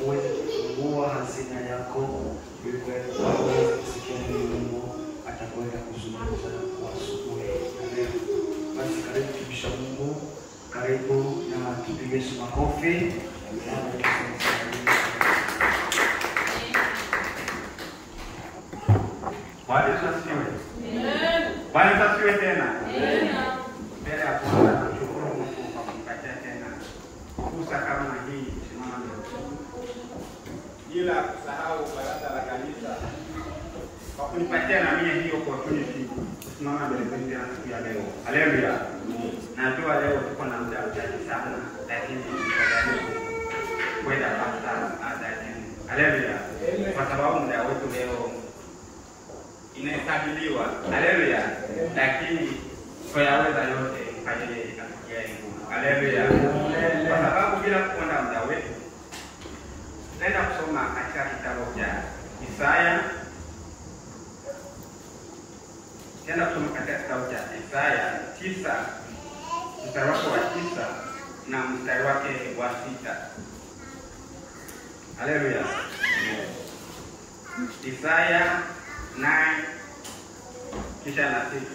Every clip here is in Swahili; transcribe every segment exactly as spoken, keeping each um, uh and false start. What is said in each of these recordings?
uweze kufungua hazina yako ili uweze kusikia Mungu atakwenda kuzungumza kwa asubuhi ya leo. Basi karibu tumisha Mungu, karibu na tupige makofi. Bwana asifiwe. Amen. Bwana asifiwe tena. Amen. Mbele ya Bwana tunashukuru Mungu kwa kumpatia tena fursa kama hii simama mbele. Bila kusahau baraza la kanisa kwa kunipatia na mimi hiyo opportunity kusimama mbele zenu tena siku ya leo. Haleluya. Najua leo tuko na muda mchache sana lakini tutajaribu kwenda pasta adajini. Haleluya. Kwa sababu muda wetu leo inahesabiliwa. Haleluya. Lakini kwa yaweza yote kaje ikafikia nguvu. Haleluya. Kwa sababu bila kuona muda wetu naenda kusoma katika kitabu cha Isaya. Naenda kusoma katika kitabu cha Isaya tisa mstari wake wa tisa na mstari wake wa sita. Haleluya. Isaya nane kisha na sita.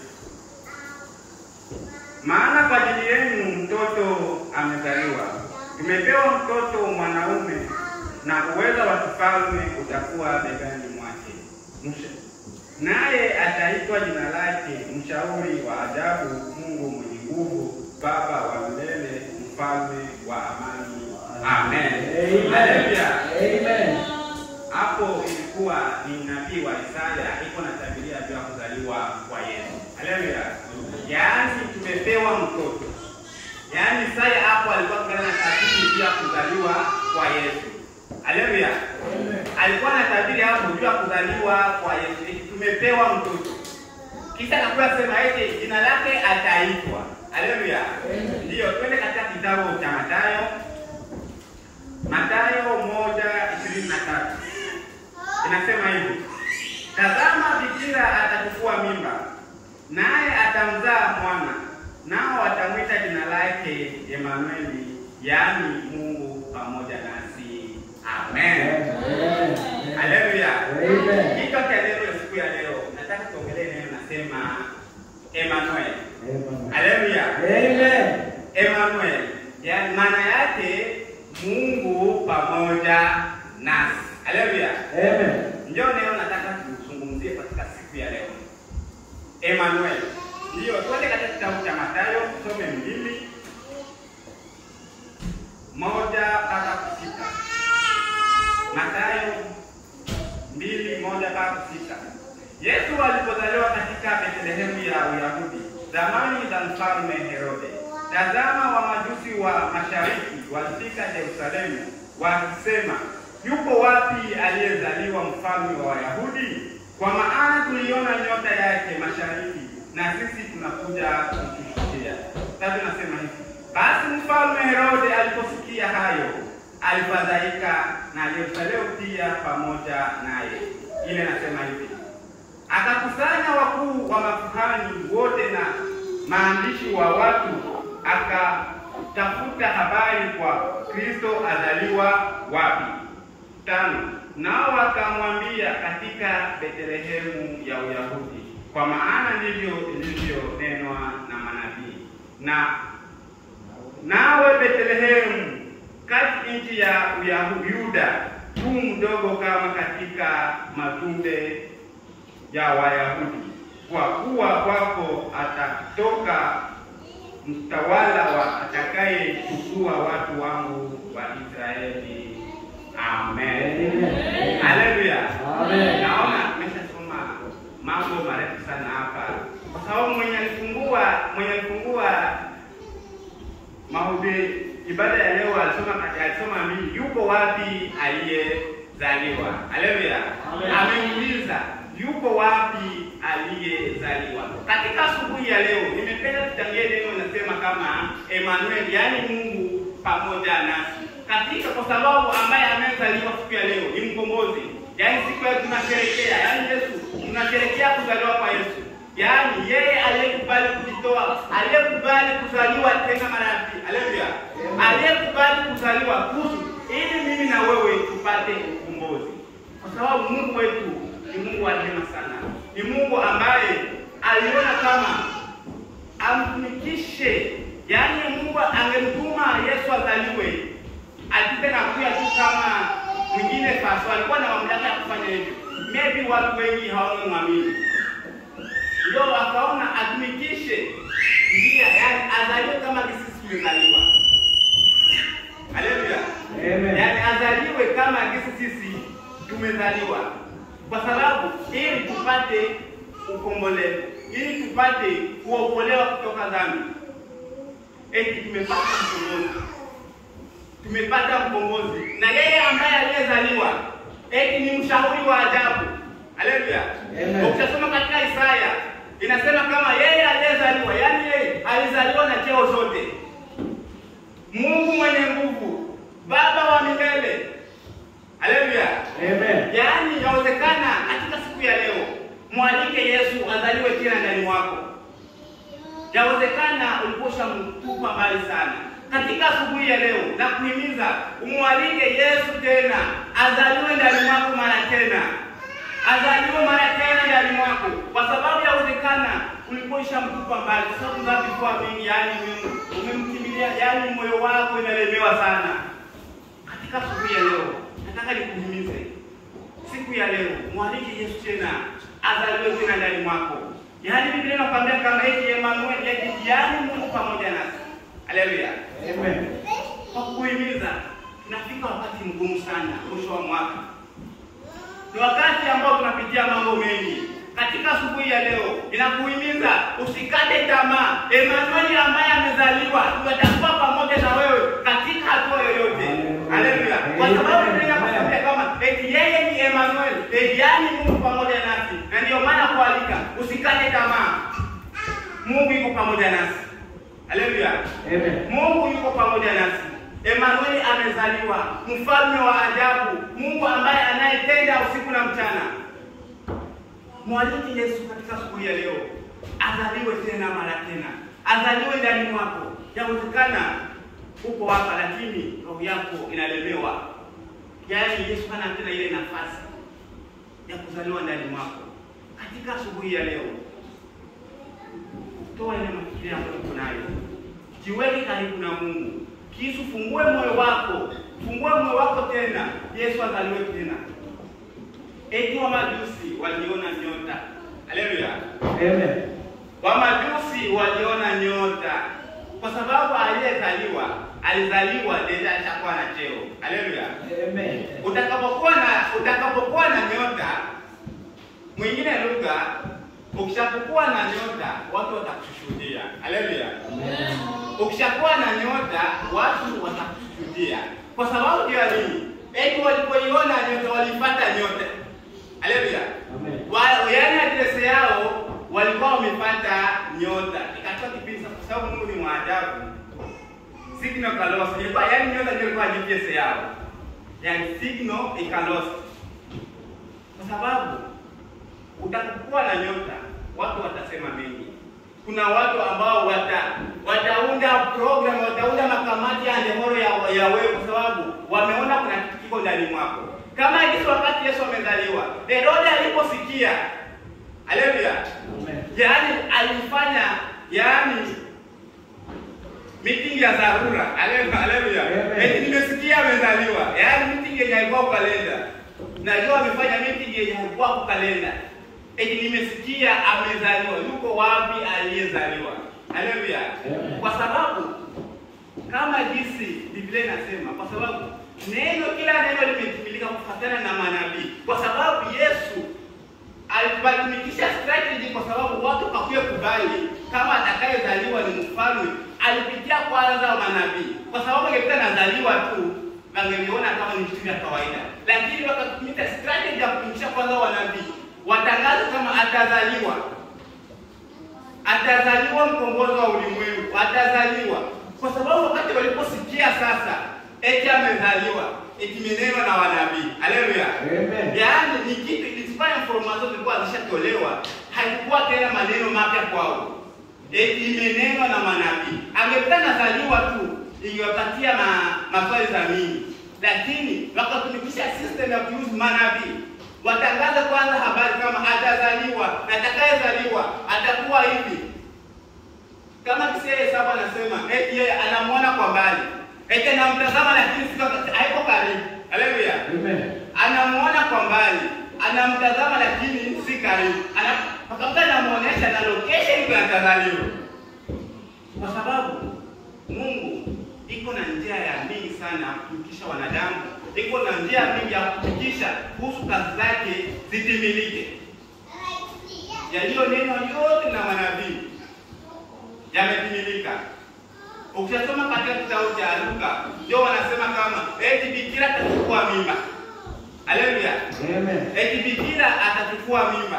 Maana kwa ajili yenu mtoto amezaliwa, tumepewa mtoto mwanaume, na uweza wa kifalme utakuwa begani mwake. Naye ataitwa jina lake Mshauri wa Ajabu, Mungu mwenye nguvu, Baba wa milele, Mfalme wa amani. Amen. Haleluya. Amen. Hapo ilikuwa ni nabii wa Isaya iko na tabiria juu ya kuzaliwa kwa Yesu. Haleluya. Yaani tumepewa mtoto. Yaani Isaya hapo alikuwa kana na tabiri juu ya kuzaliwa kwa Yesu. Haleluya. Alikuwa na tabiri hapo juu ya kuzaliwa kwa Yesu. Tumepewa mtoto. Kisha nakuwa sema eti jina lake ataitwa. Haleluya. Ndio twende katika kitabu cha Mathayo. Mathayo moja ishirini na tatu. Inasema hivi: tazama bikira atachukua mimba, naye atamzaa mwana, nao watamwita jina lake Emanueli, yaani Mungu pamoja nasi. Amen. Haleluya. Amen. Kichwa cha leo siku ya leo nataka tuongelee neno nasema Emanuel. Haleluya. Amen. Emanuel. Yaani maana yake Mungu pamoja nasi. Haleluya. Amen. Ndio leo nataka tuzungumzie katika siku ya leo. Emanuel. Ndio twende katika kitabu cha Mathayo tusome mbili moja mpaka sita. Mathayo mbili moja mpaka sita. Yesu alipozaliwa katika Bethlehemu ya Uyahudi, zamani za mfalme Herode, tazama Wamajusi wa mashariki walifika Yerusalemu wakisema, yuko wapi aliyezaliwa mfalme wa Wayahudi? Kwa maana tuliona nyota yake mashariki, na sisi tunakuja kumshuhudia. Sasa nasema hivi: basi mfalme Herode aliposikia hayo, alifadhaika, na Yerusalemu pia pamoja naye. Ile nasema hivi: akakusanya wakuu wa makuhani wote na maandishi wa watu, akatafuta habari kwa Kristo azaliwa wapi. Tano, nao wakamwambia, katika Bethlehemu ya Uyahudi, kwa maana ndivyo ilivyonenwa na manabii. Na nawe Bethlehemu kati nchi ya Uyahudi, tu mdogo kama katika matumbe ya Wayahudi, kwa kuwa kwako atatoka mtawala wa atakaye chukua watu wangu wa Israeli. Amen. Haleluya. Amen. Naona nimeshasoma mambo marefu sana hapa, kwa sababu mwenye alifungua mwenye alifungua mahubiri ibada ya leo alisoma kati alisoma mimi, yuko wapi aliyezaliwa? Haleluya. Ameuliza yuko wapi aliyezaliwa. Katika asubuhi ya leo nimependa tutangie neno nasema kama Emanuel, yani Mungu pamoja nasi. Katika kwa sababu ambaye amezaliwa siku ya leo ni mkombozi. Yaani siku ya tunasherehekea, yaani Yesu tunasherehekea kuzaliwa kwa Yesu. Yaani yeye aliyekubali kujitoa, aliyekubali kuzaliwa tena mara ya pili. Haleluya. Aliyekubali kuzaliwa kuhusu ili mimi na wewe tupate ukombozi, kwa sababu Mungu wetu ni Mungu wa neema sana. Ni Mungu ambaye aliona kama amtumikishe, yaani Mungu angemtuma Yesu azaliwe, alipita na kuya tu kama mwingine faso, alikuwa na mamlaka ya kufanya hivyo. Maybe watu wengi hawamwamini, ndio akaona atumikishe njia, yaani azaliwe kama sisi tumezaliwa. Haleluya. Amen. Yaani azaliwe kama sisi tumezaliwa, kwa sababu ili tupate ukombolevu, ili tupate kuokolewa kutoka dhambi. Eti tumepata mkombozi. Tumepata mkombozi. Na yeye ambaye aliyezaliwa eti ni mshauri wa ajabu. Haleluya. Ukisoma katika Isaya inasema kama yeye aliyezaliwa, yaani yeye alizaliwa na cheo zote. Mungu mwenye nguvu, Baba wa milele. Haleluya. Amen. Yaani inawezekana katika siku ya leo mwalike Yesu azaliwe tena ndani mwako. Yawezekana ulikosha mtupa mbali sana. Katika asubuhi ya leo na kuhimiza umwalike Yesu tena azaliwe ndani mwako mara tena. Azaliwe mara tena ndani mwako, kwa sababu yawezekana ulikosha mtupa mbali, kwa sababu dhambi kwa mingi, yaani umemkimbilia, yaani moyo wako inalemewa sana. Katika asubuhi ya leo nataka nikuhimize, siku ya leo mwalike Yesu tena azaliwe tena ndani mwako. Yaani Biblia inakwambia kama eti Emmanuel, eti yaani Mungu pamoja nasi. Haleluya. Amen. Kwa kuhimiza, tunafika wakati mgumu sana, mwisho wa mwaka. Ni wakati ambao tunapitia mambo mengi. Katika asubuhi ya leo inakuhimiza usikate tamaa. Emmanuel ambaye amezaliwa tutakuwa pamoja na wewe katika hatua yoyote. Haleluya. Kwa sababu Biblia inakwambia kama eti yeye ni Emmanuel, eti yaani Mungu pamoja nasi. Na ndio maana kualika usikate tamaa. Mungu yuko pamoja nasi. Haleluya. Amen. Mungu yuko pamoja nasi. Emmanuel amezaliwa, mfalme wa ajabu, Mungu ambaye anayetenda usiku na mchana. Mwalike Yesu katika siku ya leo azaliwe tena mara tena. Azaliwe ndani mwako. Yawezekana uko hapa lakini roho yako inalemewa. Yaani Yesu hana tena ile nafasi ya kuzaliwa ndani mwako. Katika asubuhi ya leo toa ile mafikiri ambayo uko nayo. Jiweke karibu na Mungu. Kisha fungue moyo wako. Fungue moyo wako tena. Yesu azaliwe tena. Eti wa majusi waliona nyota. Haleluya. Amen. Wa majusi waliona nyota. Kwa sababu aliyezaliwa, alizaliwa ndio atakuwa na cheo. Haleluya. Amen. Utakapokuwa na utakapokuwa na nyota, mwingine lugha, ukishapokuwa na nyota, watu watakushuhudia. Haleluya. Amen. Ukishakuwa na nyota, watu watakushuhudia. Kwa sababu ya nini? Eti walipoiona nyota walipata nyota. Haleluya. Amen. Wa yaani address yao walikuwa wamepata nyota. Ikatoa kipindi kwa sababu Mungu ni maajabu. Signal kalos, yaani nyota ndio ilikuwa G P S yao. Yaani signal ikalos. Kwa sababu utakuwa na nyota, watu watasema mengi. Kuna watu ambao wata wataunda program, wataunda makamati ya ndemoro ya, ya wewe kwa sababu wameona kuna kitu kiko ndani mwako. Kama hizo wakati Yesu amezaliwa, Herode aliposikia, haleluya. Amen. Yaani alifanya yaani meeting ya dharura. Haleluya. Eti nimesikia amezaliwa. Yaani meeting yenye ilikuwa kwa kalenda. Najua amefanya meeting yenye ilikuwa kwa kalenda. Eti nimesikia amezaliwa. Yuko wapi aliyezaliwa? Haleluya. Kwa sababu kama jinsi Biblia inasema, kwa sababu neno kila neno limetimilika kufuatana na manabii. Kwa sababu Yesu alibatimikisha strategy, kwa sababu watu kakuye kubali kama atakayezaliwa ni mfalme, alipitia kwanza wa manabii. Kwa sababu angekuwa anazaliwa tu, wangeliona kama ni kitu cha kawaida. Lakini wakatumia strategy ya kupitisha kwanza wa nabii. Watangaza kama atazaliwa. Atazaliwa mkombozi wa ulimwengu, atazaliwa. Kwa sababu wakati waliposikia sasa eti amezaliwa, eti meneno na wanabii. Haleluya. Amen. Yaani ni kitu ilifanya information zilikuwa zishatolewa, haikuwa tena maneno mapya kwao. Eti meneno na manabii. Angekuwa anazaliwa tu, ingewapatia ma, maswali za mingi. Lakini wakatumikisha listen accuse manabii. Watangaza kwanza habari kama atazaliwa na atakayezaliwa atakuwa hivi. Kama Kisaya saba anasema eti yeye anamuona kwa mbali. Eti anamtazama lakini haiko karibu. Haleluya. Amen. Anamuona kwa mbali, anamtazama lakini si karibu. Ana anamuonesha na location kwa atazaliwa. Kwa sababu Mungu iko na njia ya mingi sana kufikisha wanadamu. Iko na njia mingi ya kufikisha kuhusu kazi zake zitimilike. Yaliyo neno yote na manabii yametimilika. Ukisoma katika kitabu cha Luka, ndio wanasema kama eti bikira atachukua mimba. Haleluya. Amen. Eti bikira atachukua mimba.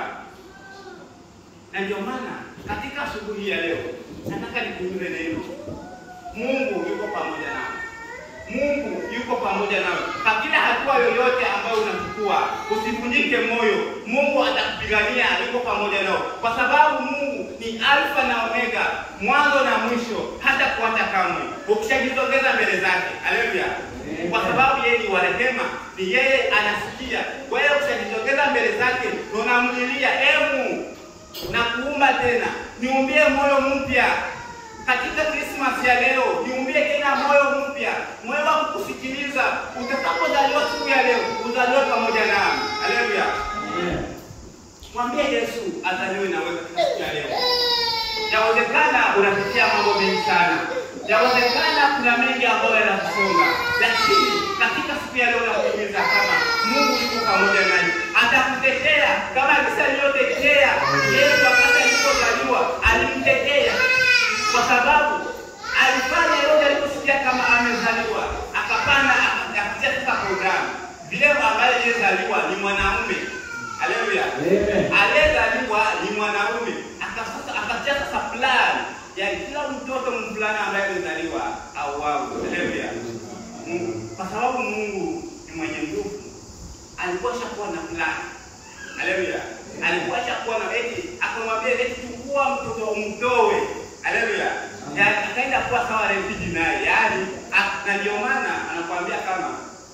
Na ndio maana katika asubuhi ya leo nataka nikuulize neno. Mungu yuko pamoja nawe. Mungu yuko pamoja nawe. Kwa kila hatua yoyote ambayo unachukua, usivunjike moyo. Mungu atakupigania, yuko pamoja nawe. Kwa sababu Mungu ni Alfa na Omega, mwanzo na mwisho, hata kuacha kamwe. Ukishajitokeza mbele zake, haleluya. Kwa sababu yeye ni wa rehema, ni yeye anasikia. Wewe ukishajitokeza mbele zake, unamlilia, "Emu, na kuumba tena, niumbie moyo mpya." Katika Christmas ya leo, niumbie tena moyo mpya, moyo wa kukusikiliza. Utakapozaliwa siku ya leo, uzaliwe pamoja nami. Haleluya. Amen. Mwambie Yesu azaliwe na wewe katika siku ya leo. Yawezekana unapitia mambo mengi sana. Yawezekana kuna mengi ambayo yanakusonga. Lakini katika siku ya leo nakuhimiza kama Mungu yuko pamoja naye. Atakutetea kama kisa aliyotetea Yesu wakati alipozaliwa, alimtetea. Kwa sababu alifanya yote aliposikia kama amezaliwa, akapanda akapitia sasa programu. Vile ambaye aliyezaliwa ni mwanaume. Haleluya. Amen. Aliyezaliwa ni mwanaume. Akasasa akapitia sasa plan ya kila mtoto mvulana ambaye amezaliwa au wao. Haleluya. Mungu, kwa sababu Mungu ni mwenye nguvu, alikuwa shakuwa na plan. Haleluya. Alikuwa shakuwa na eti, akamwambia eti chukua mtoto umtoe. Haleluya. Ya akaenda kuwa sawa refugee naye. Yaani na ndio maana anakuambia kama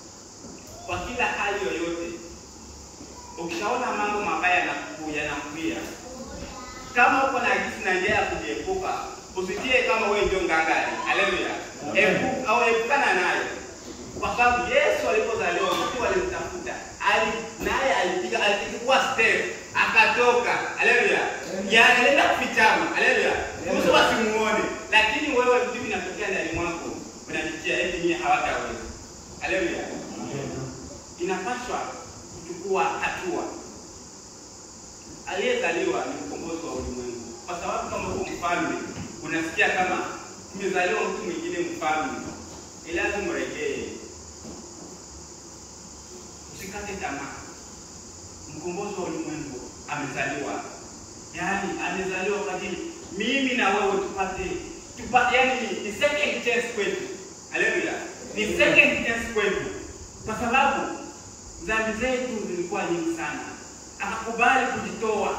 kwa kila hali yoyote ukishaona mambo mabaya yanakuja na kuia, kama uko na gisi na njia ya kujiepuka, usitie kama wewe ndio ngangari. Haleluya. Epu au epukana naye. Kwa sababu Yesu alipozaliwa mtu alimtafuta, ali naye alipiga alichukua step akatoka. Haleluya. Yaani alienda kufichama. Haleluya. Mtu asimuone, lakini wewe vitu vinatokea ndani mwako, unajitia eti mimi hawataweza. Haleluya. Inapaswa kuchukua hatua. Aliyezaliwa ni mkombozi wa ulimwengu. Kwa sababu kama uko mfalme, unasikia kama umezaliwa mtu mwingine mfalme, ni lazima urejee. Usikate tamaa. Mkombozi wa ulimwengu amezaliwa. Yaani amezaliwa kwa ajili mimi na wewe tupate tupate, yani ni second chance kwetu. Haleluya. Ni second chance kwetu. Kwa sababu dhambi zetu zilikuwa nyingi sana. Akakubali kujitoa.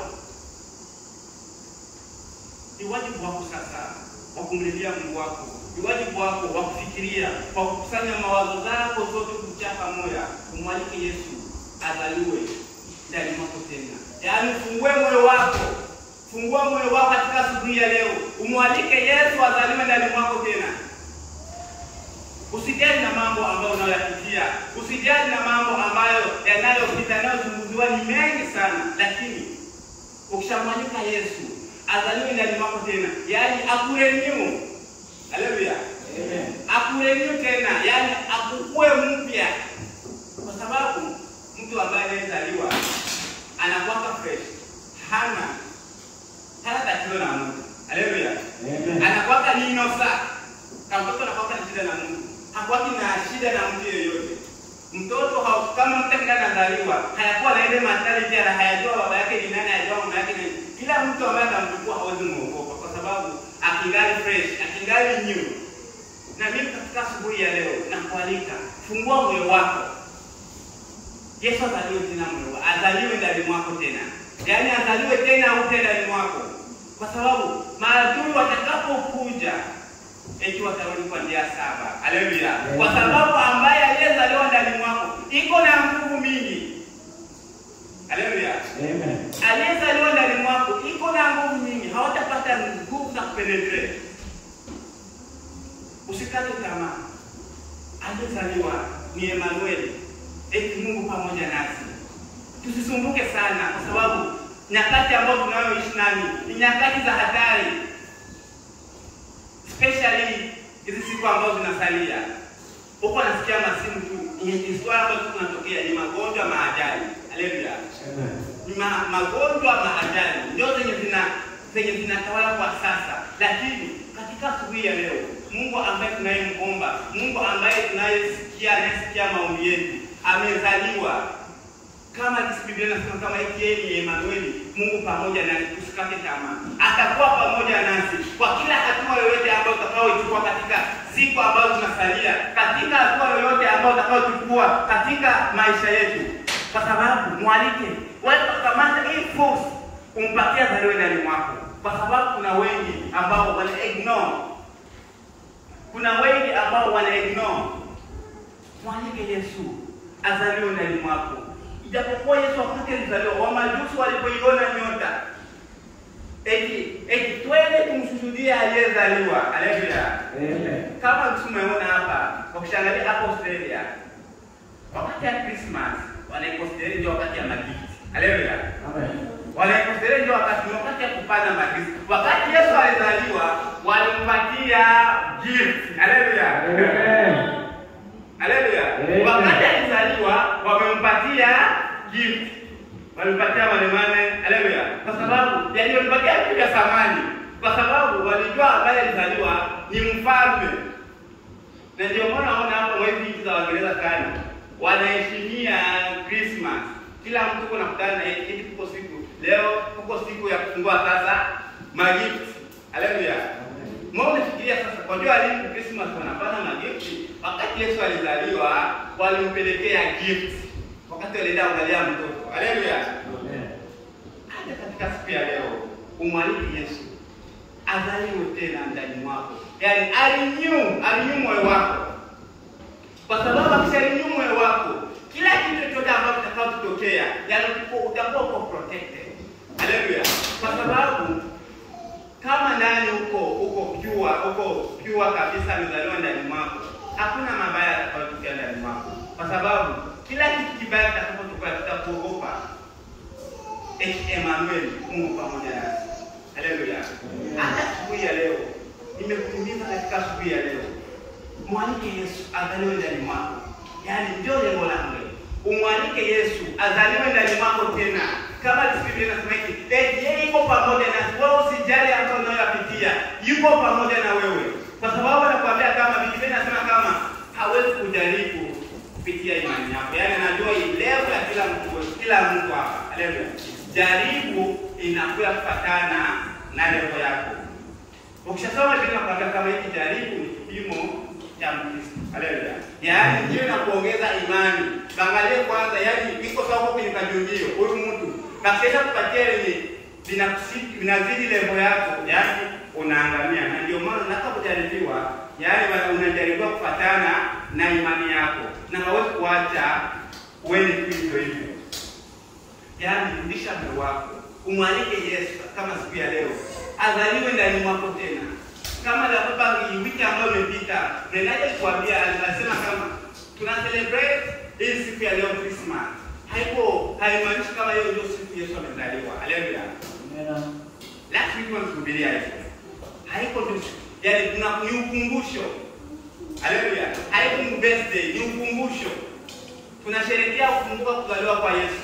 Ni wajibu wako sasa wa kumlilia Mungu wako. Ni wajibu wako wa kufikiria, wa kukusanya mawazo zako zote kuchapa moyo, kumwalika Yesu azaliwe ndani mwako tena. Yaani fungue moyo wako. Fungua moyo wako katika siku ya leo. Umwalike Yesu azaliwe ndani mwako tena. Usijali na mambo ambayo unayopitia. Usijali na mambo ambayo yanayopita yanayozunguziwa ni mengi sana, lakini ukishamwalika Yesu azaliwe ndani mwako tena, yaani akurenew. Haleluya. Amen. Akurenew tena, yaani akukue mpya. Kwa sababu mtu ambaye anazaliwa anakuwa fresh. Hana hana tatizo na Mungu. Haleluya. Amen. Anakuwa ni innocent. Kama mtoto anakuwa na shida na Mungu, hakuwa na shida na mtu yeyote. Mtoto hau kama mtu anazaliwa, hayakuwa na ile matali tena, hayajua baba yake ni nani, hayajua mama yake ni nani. Kila mtu ambaye anamchukua hawezi muogopa kwa sababu akingali fresh, akingali new. Na mimi katika asubuhi ya leo nakualika, fungua moyo wako. Yesu azaliwe tena moyo, azaliwe ndani mwako tena. Yaani azaliwe tena upya ndani mwako. Kwa sababu maadui watakapokuja eti watarudi kwa njia saba. Haleluya. Kwa sababu ambaye aliyezaliwa ndani mwako iko na nguvu mingi. Haleluya. Amen. Aliyezaliwa ndani mwako iko na nguvu nyingi, hawatapata nguvu za kupenetrate. Usikate tamaa. Aliyezaliwa ni Emmanuel, eti Mungu pamoja nasi. Tusisumbuke sana kwa sababu nyakati ambazo tunayoishi nani ni nyakati za hatari. Especially hizi siku ambazo zinasalia. Huko nasikia masimu tu, ni swala ambazo tunatokea ni magonjwa maajali. Haleluya. Amen. Ni ma, magonjwa maajali ndio zenye zina zenye zinatawala kwa sasa. Lakini katika siku ya leo, Mungu ambaye tunayemomba, Mungu ambaye tunayesikia anasikia maombi yetu, amezaliwa. Kama Biblia inasema kama yeye ni Emmanuel, Mungu pamoja nasi, tusikate tamaa. Atakuwa pamoja nasi kwa kila hatua yoyote ambayo tutakayochukua katika siku ambazo tunasalia, katika hatua yoyote ambayo tutakayochukua katika maisha yetu. Kwa sababu mwalike, wewe kamata hii force umpatia zaliwe ndani mwako. Kwa sababu kuna wengi ambao wana ignore. Kuna wengi ambao wana ignore. Mwalike Yesu azaliwe ndani mwako. Ijapokuwa Yesu wakati alizaliwa, Wamajusi walipoiona nyota, eti eti twende tumsujudie aliyezaliwa. Haleluya. Amen. Kama tumeona hapa, ukishangalia hapo Australia, wakati ya Christmas wanaikosteria ndio wakati ya magifti. Haleluya. Amen. Wanaikosteria ndio wakati wakati ya kupanda magifti. Wakati Yesu alizaliwa, walimpatia gift. Haleluya. Amen. Haleluya. Wakati alizaliwa wamempatia gift. Walimpatia manemane. Haleluya. Kwa sababu yani walimpatia kitu cha samani. Kwa sababu walijua habari alizaliwa ni mfalme. Na ndio maana naona hapo mwezi hizi za Waingereza sana wanaheshimia Christmas. Kila mtu kuna kutana na yeye kuko siku. Leo kuko siku ya kufungua sasa magift. Haleluya. Mbona fikiria sasa kwa jua lini Christmas wanapana magift? Wakati Yesu alizaliwa walimpelekea gift. Wakati walienda kuangalia mtoto. Haleluya. Amen. Hata katika siku ya leo umwalike Yesu azaliwe tena ndani mwako. Yaani arenew, arenew moyo wako. Kwa sababu akisharenew moyo wako, kila kitu chochote ambacho kitakachotokea, yaani utakuwa uko protected. Haleluya. Kwa sababu kama ndani huko huko pure, huko pure kabisa amezaliwa ndani mwako, hakuna mabaya yatakayotokea ndani mwako. Kwa sababu kila kitu kibaya kitakapotokea kitakuogopa. Eti Emmanuel, Mungu pamoja nasi. Haleluya. Hata siku ya leo nimekuhimiza katika siku ya leo, mwalike Yesu azaliwe ndani mwako. Yaani ndio lengo langu. Umwalike Yesu azaliwe ndani mwako tena. Kama Biblia inasema hivi, eti yeye yuko pamoja nasi. Wewe usijali hapo unayopitia. Yuko pamoja na wewe. Kwa sababu anakuambia kama Biblia inasema kama hawezi kujaribu kupitia imani yako. Yaani anajua level ya kila mtu, kila mtu hapa. Haleluya. Jaribu inakuwa kufatana na level yako. Ukishasoma Biblia inakwambia kama hiki jaribu ni kipimo cha Mkristo. Haleluya. Yaani ndio inakuongeza imani. Angalia kwanza, yaani iko sawa kwenye kajungio. Huyu mtu bakisha kupatia ni binakusiki binazidi level yako, yaani unaangamia. Na ndio maana unapojaribiwa, yaani unajaribiwa kufatana na imani yako. Na hauwezi kuacha uende hivyo hivyo. Yaani rudisha moyo wako. Umwalike Yesu kama siku ya leo azaliwe ndani mwako tena. Kama la baba wiki ambayo imepita, ninaje kuambia anasema kama tuna celebrate hii siku ya leo Christmas. Haiko haimaanishi kama hiyo ndio siku Yesu amezaliwa. Haleluya. Amen. Lakini tunasubiria hiyo. Haiko tu. Yaani kuna ukumbusho. Haleluya. Haiko ni birthday, ni ukumbusho. Tunasherehekea kukumbuka kuzaliwa kwa Yesu.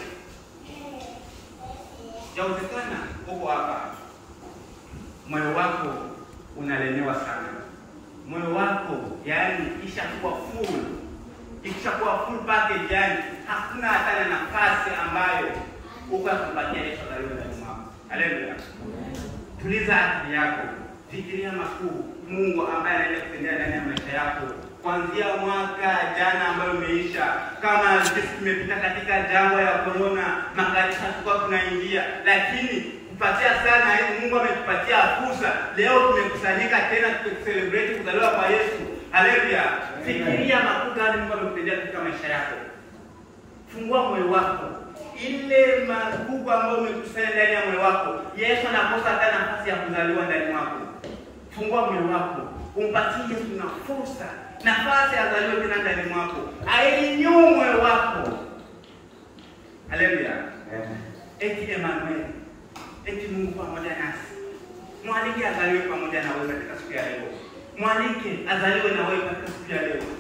Yawezekana uko hapa, moyo wako unalemewa sana. Moyo wako yaani ishakuwa full. Ikishakuwa full package, yaani hakuna hata nafasi ambayo ukakupatia Yesu azaliwe ndani mwako. Haleluya. Tuliza akili yako. Fikiria makuu Mungu ambaye anaenda kutendea ndani ya maisha yako. Kuanzia mwaka jana ambayo umeisha, kama sisi tumepita katika jangwa ya corona, makanisa tulikuwa tunaingia, lakini kupatia sana hivi Mungu ametupatia fursa. Leo tumekusanyika tena tukicelebrate kuzaliwa kwa Yesu. Haleluya. Fikiria makuu gani Mungu amekutendea katika maisha yako. Fungua moyo wako. Ile magugu ambayo umekusanya ndani ya moyo wako, Yesu anakosa hata nafasi ya kuzaliwa ndani mwako. Fungua moyo wako. Umpatie Yesu na fursa, nafasi ya kuzaliwa tena ndani mwako. Ainyue moyo wako. Haleluya. Amen. Eti Emmanuel. Eti Mungu pamoja nasi. Mwalike azaliwe pamoja na wewe katika siku ya leo. Mwalike azaliwe na wewe katika siku ya leo.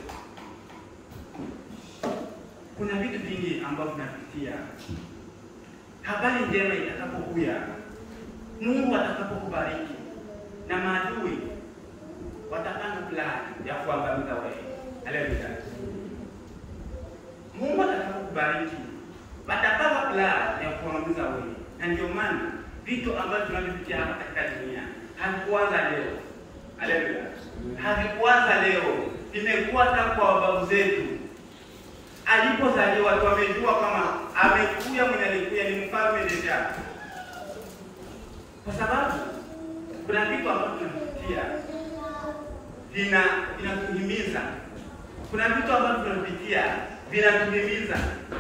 Kuna vitu vingi ambavyo tunapitia. Habari njema itakapokuja, Mungu atakapokubariki na maadui watapanga plan ya kuangamiza wewe. Haleluya. Mungu atakapokubariki watapanga plan ya kuangamiza wewe. Na ndio maana vitu ambavyo tunavipitia hapa katika dunia havikuanza leo. Haleluya. Havikuanza leo. Vimekuwa tangu kwa babu zetu. Alipozaliwa tumejua kama amekuja mwenye alikuja ni mfalme deja. Kwa sababu kuna vitu ambavyo tunapitia vina vinatuhimiza. Kuna vitu ambavyo tunapitia vinatuhimiza.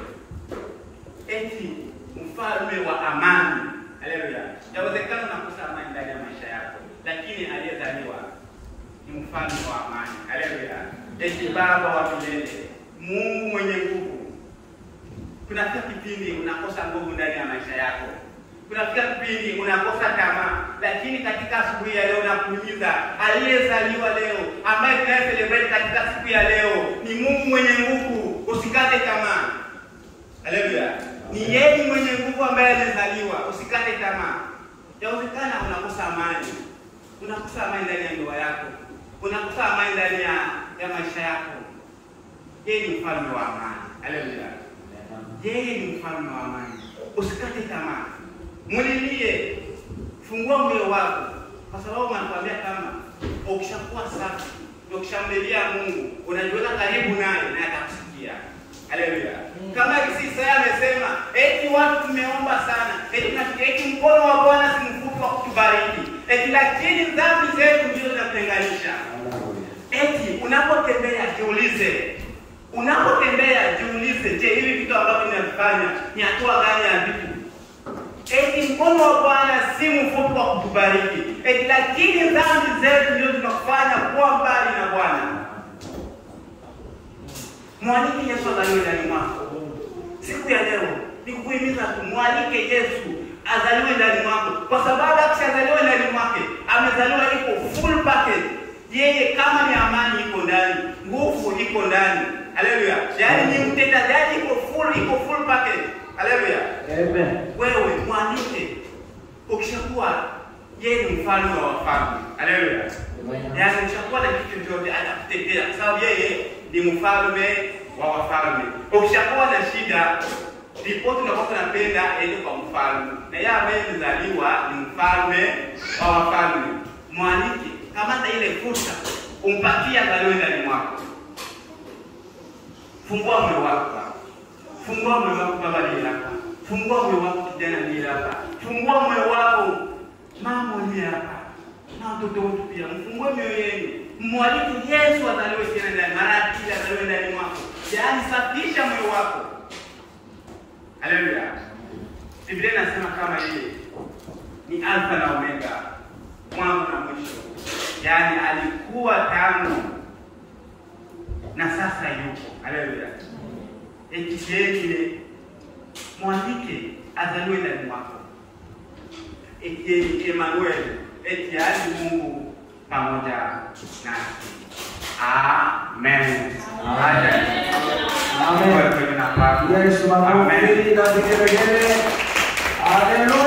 Eti mfalme wa amani. Haleluya. Yawezekana unakosa amani ndani ya maisha yako, lakini aliyezaliwa ni mfalme wa amani. Haleluya. Eti baba wa milele, Mungu mwenye nguvu. Kunafika kipindi unakosa nguvu ndani ya maisha yako. Kunafika kipindi unakosa tamaa, lakini katika asubuhi ya leo nakuhimiza, aliyezaliwa leo, ambaye tunaye celebrate katika siku ya leo, ni Mungu mwenye nguvu. Usikate tamaa. Haleluya. Ni yeye mwenye nguvu ambaye amezaliwa. Usikate tamaa. Yawezekana unakosa amani. Unakosa amani ndani ya ndoa yako. Unakosa amani ndani ya, ya maisha yako. Yeye ni mfalme wa amani. Haleluya. Yeye ni mfalme wa amani. Usikate tamaa. Mulilie. Fungua moyo wako. Kwa sababu anakuambia kama ukishakuwa safi, ukishamlilia Mungu, unajiweka karibu naye na atakusikia. Haleluya. Kama Isaya amesema, eti watu tumeomba sana, eti na eti mkono wa Bwana si mfupi wa kutubariki. Eti lakini dhambi zetu ndizo zinatenganisha. Eti unapotembea jiulize. Unapotembea jiulize, je, hivi vitu ambavyo ninafanya ni hatua gani ya vitu? Eti mkono wa Bwana si mfupi wa kutubariki. Eti lakini dhambi zetu ndizo zinakufanya kuwa mbali na Bwana. Mwalike Yesu azaliwe ndani mwako. Siku ya leo ni kukuhimiza kumwalike Yesu azaliwe ndani mwako, kwa sababu akishazaliwa ndani mwake, amezaliwa iko full package. Yeye kama ni amani iko ndani, nguvu iko ndani. Haleluya. Yaani ni mtendaji iko full iko full package. Haleluya. Amen. Wewe mwalike. Ukishakuwa yeye ni mfalme wa wafalme. Haleluya. Yaani ukishakuwa na kitu chochote atakutetea, kwa sababu yeye ni mfalme wa wafalme. Ukishakuwa na shida, ndipo tunakuwa tunapenda aende kwa mfalme. Na yeye ambaye mzaliwa ni mfalme wa wafalme. Mwalike, kamata ile fursa, umpatie azaliwe ndani mwako. Fungua moyo wako. Fungua moyo wako baba ni hapa. Fungua moyo wako kijana ni hapa. Fungua moyo wako mama ni hapa. Na watoto wetu pia mfungue mioyo yenu. Mwalike Yesu azaliwe tena ndani, mara pili azaliwe ndani mwako. Yaani safisha moyo wako. Haleluya. Biblia inasema kama yeye ni Alfa na Omega, mwanzo na mwisho. Yaani alikuwa tangu na sasa yuko. Haleluya. Eti yeye mwalike azaliwe ndani mwako. Eti Emmanuel, eti yaani Mungu pamoja nasi. Amen. Amen. Amen. Yesu makofi na vigelegele. Haleluya.